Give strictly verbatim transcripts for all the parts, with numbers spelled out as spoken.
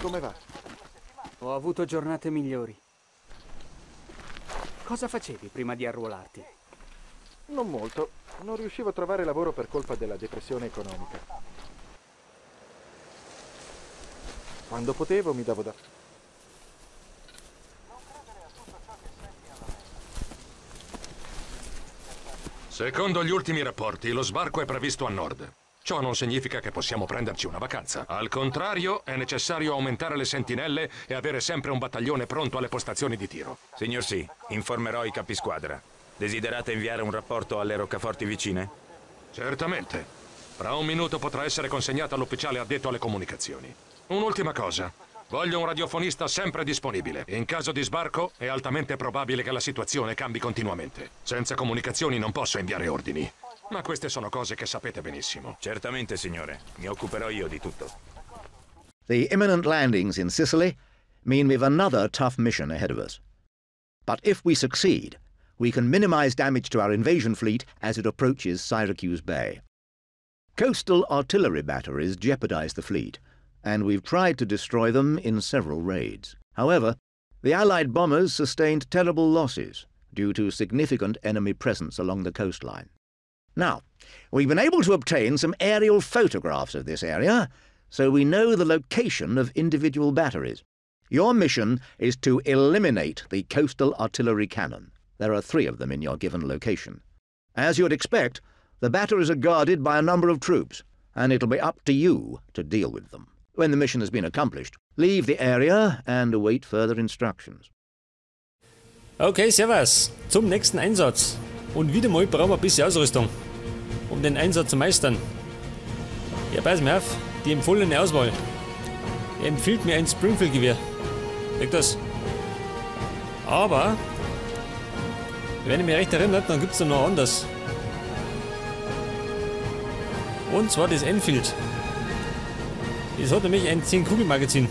come va? Ho avuto giornate migliori. Cosa facevi prima di arruolarti? Non molto. Non riuscivo a trovare lavoro per colpa della depressione economica. Quando potevo mi davo da... Secondo gli ultimi rapporti, lo sbarco è previsto a nord. Ciò non significa che possiamo prenderci una vacanza. Al contrario, è necessario aumentare le sentinelle e avere sempre un battaglione pronto alle postazioni di tiro. Signor sì, informerò i capisquadra. Desiderate inviare un rapporto alle roccaforti vicine? Certamente. Fra un minuto potrà essere consegnata all'ufficiale addetto alle comunicazioni. Un'ultima cosa. Voglio un radiofonista sempre disponibile. In caso di sbarco è altamente probabile che la situazione cambi continuamente. Senza comunicazioni non posso inviare ordini. Ma queste sono cose che sapete benissimo. Certamente, signore. Mi occuperò io di tutto. The imminent landings in Sicily mean we've another tough mission ahead of us. But if we succeed, we can minimize damage to our invasion fleet as it approaches Syracuse Bay. Coastal artillery batteries jeopardize the fleet, and we've tried to destroy them in several raids. However, the Allied bombers sustained terrible losses due to significant enemy presence along the coastline. Now, we've been able to obtain some aerial photographs of this area, so we know the location of individual batteries. Your mission is to eliminate the coastal artillery cannon. There are three of them in your given location. As you'd expect, the batteries are guarded by a number of troops, and it'll be up to you to deal with them. When the mission has been accomplished, leave the area and await further instructions. Okay, servus. Zum nächsten Einsatz. Und wieder mal brauchen wir ein bisschen Ausrüstung, um den Einsatz zu meistern. Ja, pass mir auf, die empfohlene Auswahl. Er empfiehlt mir ein Springfield-Gewehr. Weg das. Aber, wenn ich mich recht erinnere, dann gibt es da noch anders. Und zwar das Enfield. Das hat nämlich ein zehn Kugel Magazin.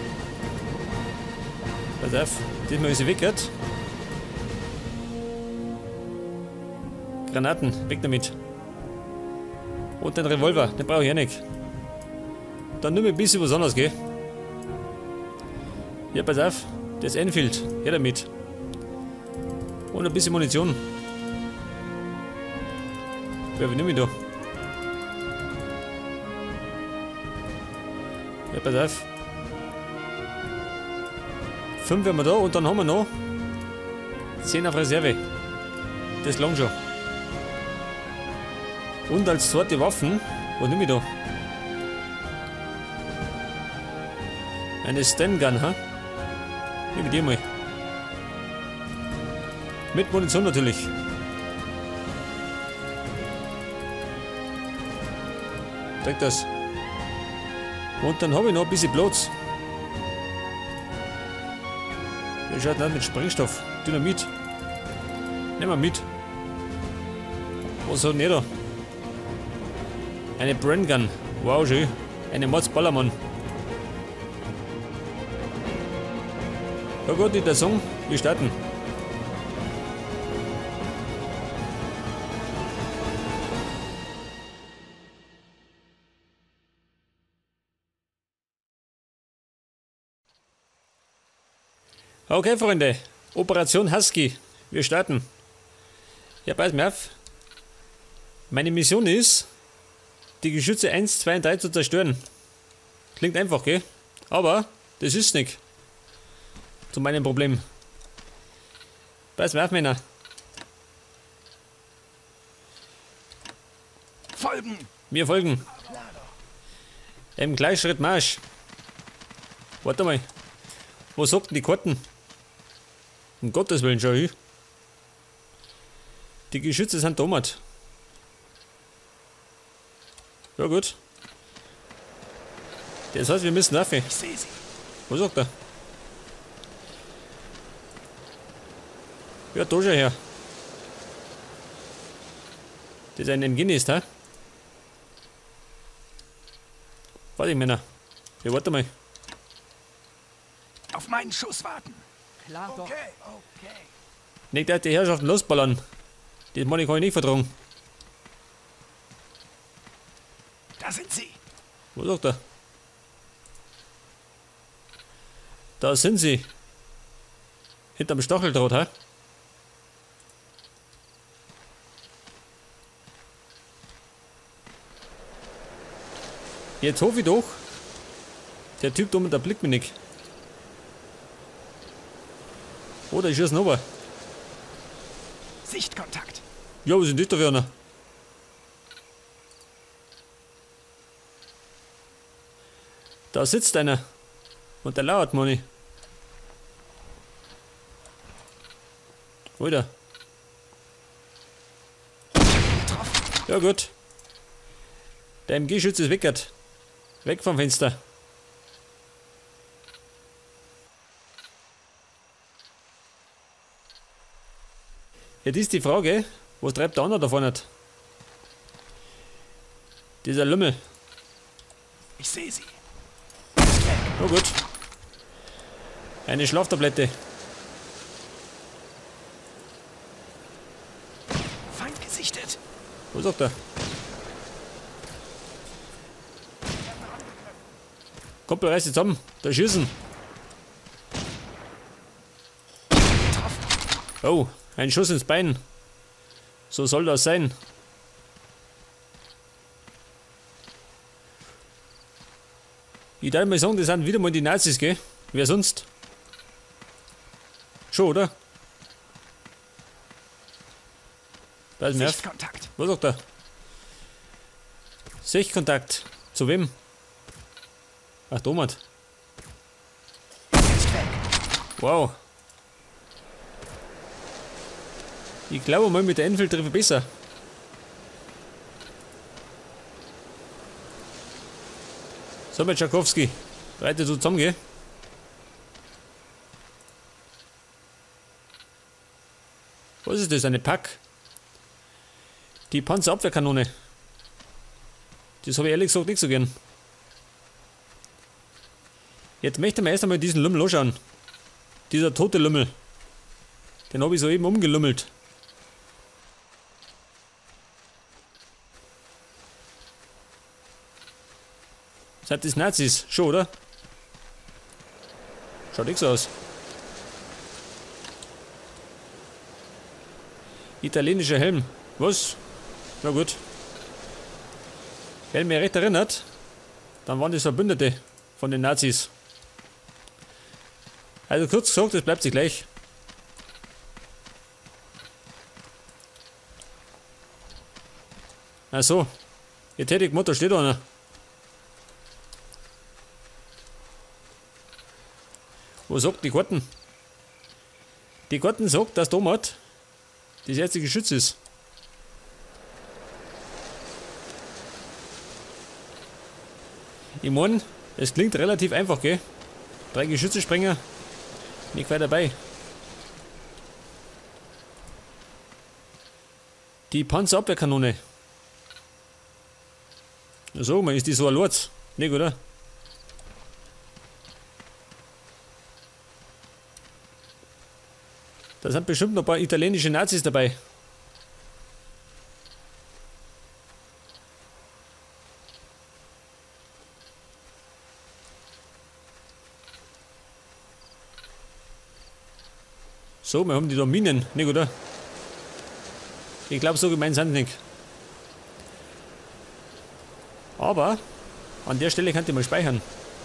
Pass auf, das mal ist weg hat. Granaten, weg damit. Und den Revolver, den brauche ich auch nicht. Dann nimm ein bisschen was anderes, gell? Ja, pass auf, das Enfield, her damit. Und ein bisschen Munition. Ja, wie nehme ich da? Ja, pass auf. Fünf haben wir da und dann haben wir noch zehn auf Reserve. Das lang schon. Und als zweite Waffen, was nehme ich da? Eine Sten-Gun, ha? Nehme die mal. Mit Munition natürlich. Zeig das. Und dann habe ich noch ein bisschen Platz. Wie schaut das mit Sprengstoff? Dynamit. Nehmen wir mit. Was hat denn der da? Eine Bren Gun. Wow, schön. Eine Mods Ballermann. Ja gut, in der Song. Wir starten. Okay, Freunde. Operation Husky. Wir starten. Ja, pass mir auf. Meine Mission ist, die Geschütze eins, zwei und drei zu zerstören. Klingt einfach, gell? Aber das ist nicht. Zu meinem Problem. Pass mir auf, Männer. Folgen! Wir folgen. Im Gleichschritt Marsch. Warte mal. Wo sagt denn die Karten? Um Gottes Willen, schau hin. Die Geschütze sind damals. Ja gut. Das heißt, wir müssen rauf. Ich sehe sie. Wo sagt er? Ja, da schon her. Das ist ein Enginist, hä? Warte, Männer. Ja, warte mal. Auf meinen Schuss warten. Klar doch. Okay, okay. Nicht, dass die Herrschaften losballern. Das meine ich kann ich nicht vertragen. Da sind sie. Wo sagt er? Da sind sie. Hinterm Stacheldraht, hä? Jetzt hoffe ich doch, der Typ da mit der blickt mich nicht. Oder ich schieße noch was. Sichtkontakt. Ja, was ist denn das da für einer? Da sitzt einer. Und der lauert, Manni. Alter. Ja gut. Der M G-Schütze ist weggert. Weg vom Fenster. Jetzt ist die Frage, was treibt der andere da vorne? Dieser Lümmel. Ich sehe sie. Oh gut. Eine Schlaftablette. Feind gesichtet. Wo sagt er? Kumpel, reiß dich zusammen. Da schießen. Oh, ein Schuss ins Bein. So soll das sein. Ich darf mal sagen, das sind wieder mal die Nazis, gell? Wer sonst? Schon, oder? Weiß mir auf. Sichtkontakt. Was sagt er? Sichtkontakt. Zu wem? Ach, Domat. Wow. Ich glaube mal, mit der Enfield treffe ich besser. So, mit Tschakowski. Reite du zusammen, geh. Was ist das? Eine Pack? Die Panzerabwehrkanone. Das habe ich ehrlich gesagt nicht so gern. Jetzt möchte man erst einmal diesen Lümmel anschauen. Dieser tote Lümmel. Den habe ich soeben umgelümmelt. Seid das Nazis? Schon, oder? Schaut nicht so aus. Italienischer Helm. Was? Na gut. Wenn mich recht erinnert, dann waren das Verbündete von den Nazis. Also kurz gesagt, das bleibt sich gleich. Ach so. Ihr tätig Mutter steht da einer. Wo sagt die Karten? Die Karten sagt, dass Domat das erste Geschütz ist. Ich meine, es klingt relativ einfach, gell? Drei Geschütze sprengen, nicht weit dabei. Die Panzerabwehrkanone. So, man ist die so ein Lorz. Nicht, oder? Da sind bestimmt noch ein paar italienische Nazis dabei. So, wir haben die da Minen, nicht, oder? Ich glaube, so gemein sind die nicht. Aber an der Stelle könnt ihr mal speichern.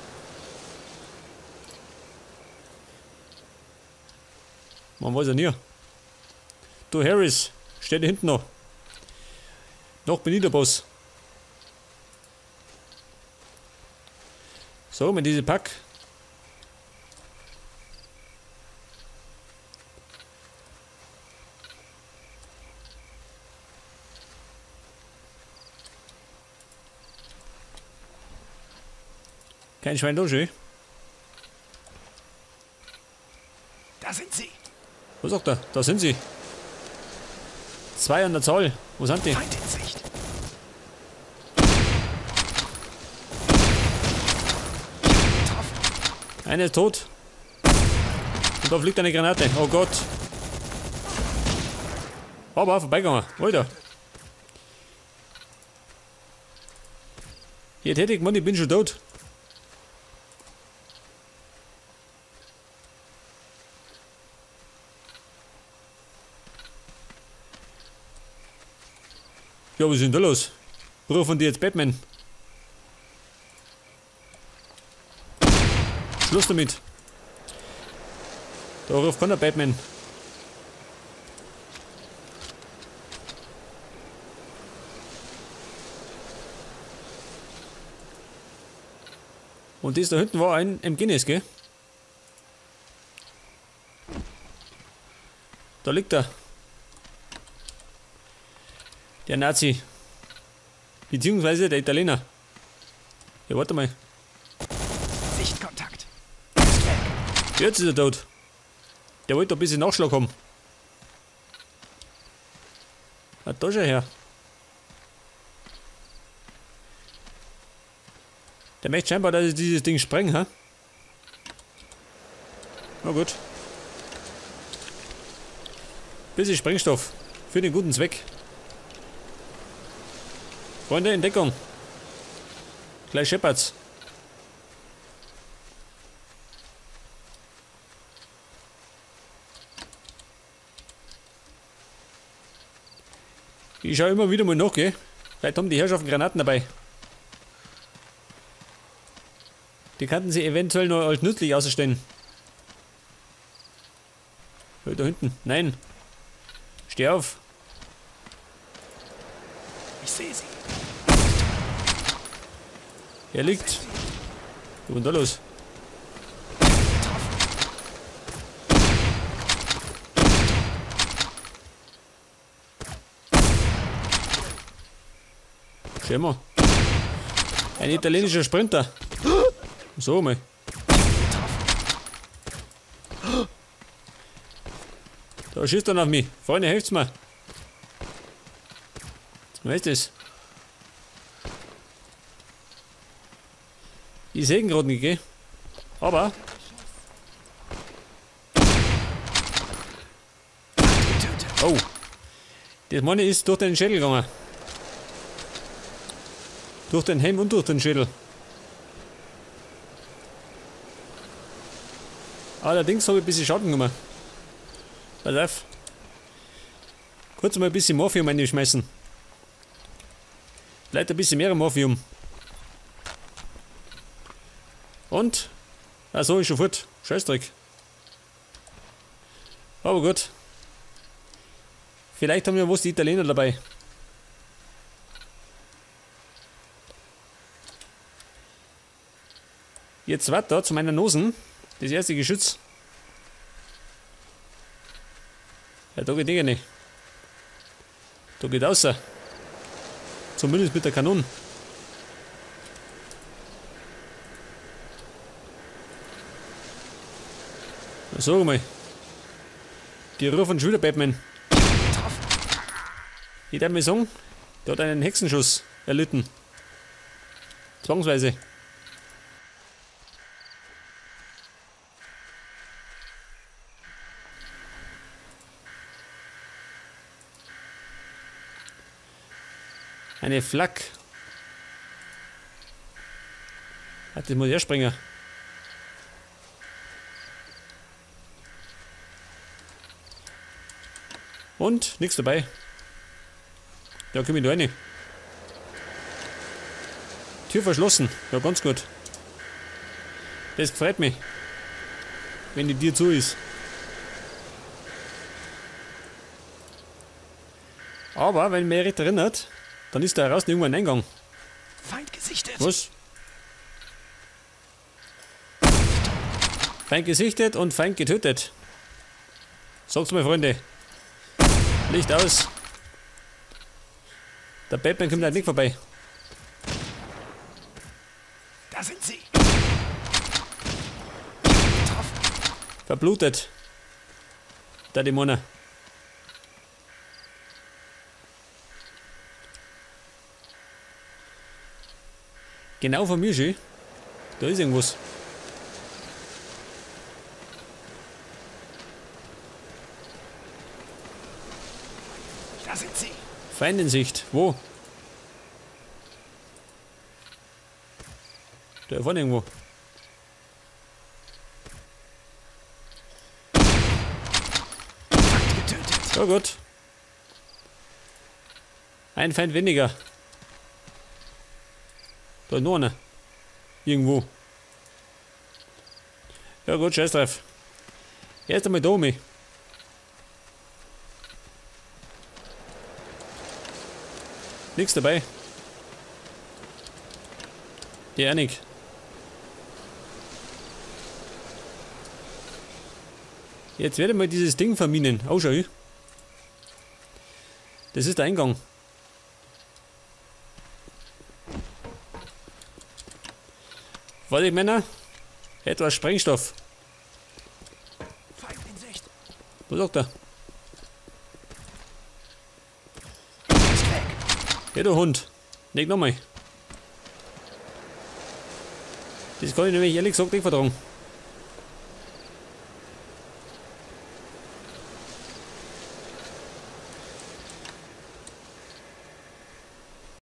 Man weiß ja nie. Du Harris, steh da hinten noch. Noch bin ich der Boss. So, mit diesem Pack. Kein Schwein da, schön. Da sind sie. Wo sagt er? Da sind sie. Zwei an der Zahl. Wo sind die? Feind in Sicht. Einer ist tot. Und da fliegt eine Granate. Oh Gott. Aber vorbeigegangen. Alter. Hier tätig, Mann, ich bin schon tot. Ja, was ist denn da los? Rufen die jetzt Batman? Schluss damit. Da ruft keiner Batman. Und das da hinten war ein M Guinness, gell? Da liegt er. Der Nazi. Beziehungsweise der Italiener. Ja, warte mal. Sichtkontakt. Jetzt ist er tot. Der wollte ein bisschen Nachschlag haben. Ah, da schau her. Der möchte scheinbar, dass ich dieses Ding spreng, ha? Na gut. Bisschen Sprengstoff. Für den guten Zweck. Freunde, in Deckung. Gleich scheppert's. Ich schau immer wieder mal nach, gell? Vielleicht haben die Herrschaften Granaten dabei. Die könnten sie eventuell noch als nützlich ausstellen. Da hinten. Nein. Steh auf. Ich sehe sie. Er liegt. Was ist denn da los? Schau mal. Ein italienischer Sprinter. So mal. Da schießt er auf mich. Freunde, helft's mir. Wer ist das? Ich sehe ihn gerade nicht, gell? Aber. Oh. Das meine ist durch den Schädel gegangen. Durch den Helm und durch den Schädel. Allerdings habe ich ein bisschen Schaden gemacht. Pass auf. Kurz mal ein bisschen Morphium einschmeißen. Vielleicht ein bisschen mehr Morphium. Und? Achso, ist schon fort. Scheißdreck. Aber gut. Vielleicht haben wir was die Italiener dabei. Jetzt weiter zu meiner Nosen. Das erste Geschütz. Ja, da geht eh nicht. Da geht außer. Zumindest mit der Kanone. Na, sag mal. Die rufen schon wieder Batman. Ich darf mir sagen, der hat einen Hexenschuss erlitten. Zwangsweise. Eine Flak. Hat das muss ich springen. Und nichts dabei. Ja, komm ich da rein. Tür verschlossen. Ja, ganz gut. Das freut mich. Wenn die Tür zu ist. Aber wenn mich recht erinnert, dann ist da draußen irgendwo ein Eingang. Feind gesichtet. Was? Feind gesichtet und Feind getötet. Sagt's mal, Freunde. Licht aus. Der Batman kommt halt nicht vorbei. Da sind sie. Verblutet. Der Dämoner. Genau vor mir schon. Da ist irgendwas. Da sind sie. Feind in Sicht. Wo? Da vorne irgendwo. Feind getötet. Ja gut. Ein Feind weniger. Da nur eine. Irgendwo. Ja gut, scheiß drauf. Erst einmal da mich. Nichts dabei. Ja, nicht. Jetzt werde ich mal dieses Ding verminen. Oh, schau. Das ist der Eingang. Warte, Männer. Etwas Sprengstoff. Feind in Sicht. Wo sagt er? Ja, du Hund. Leg nochmal. Das kann ich nämlich ehrlich gesagt nicht vertragen.